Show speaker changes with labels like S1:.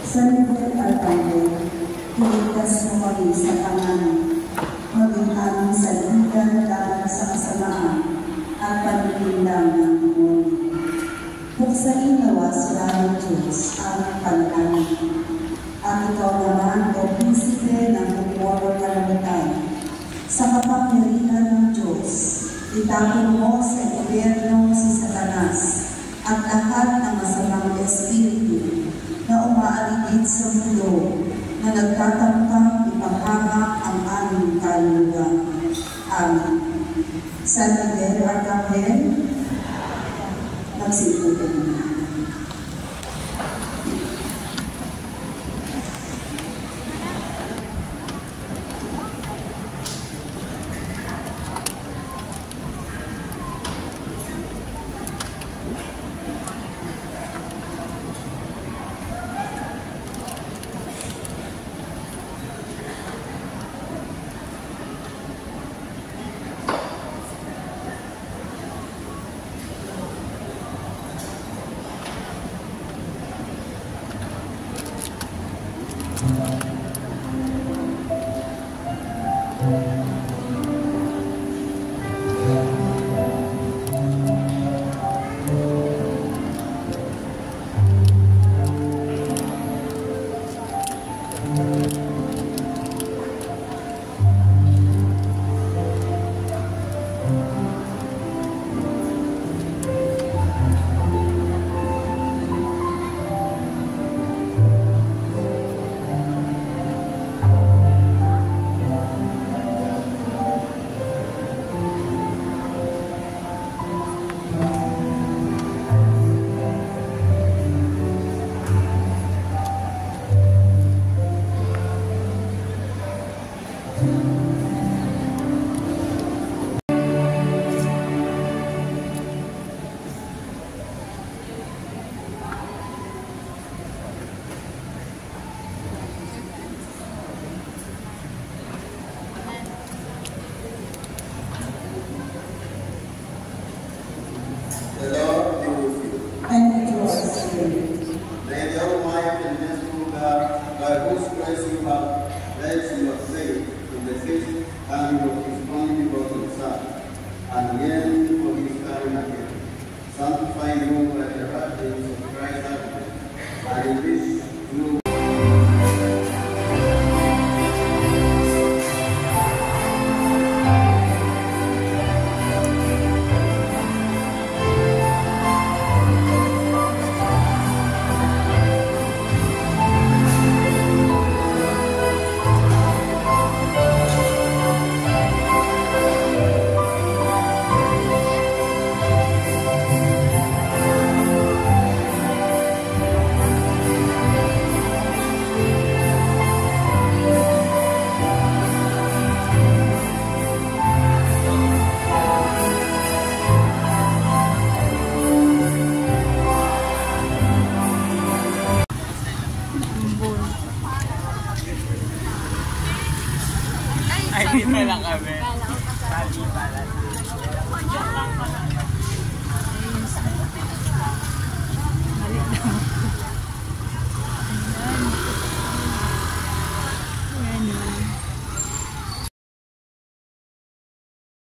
S1: Sa nivel at Panginoon, iligtas mo kami sa pangalan, maging aming saligan laban sa kasamaan at pagpindang ng demonyo. Buksain nawa sila ng Diyos ang panalangin. At ikaw naman, o Prinsipe ng Bukoro Kalamitan, sa kapangyarihan ng Diyos, itapon mo sa gobyerno si Satanas at lahat ng masamang espiritu na umaaligid sa mundo na nagtatangkang ipahamak ang aming kaluluwa. Amen. San Miguel Arcangel, magsiputin na.
S2: Sanctify you by the heart of Christ, and in this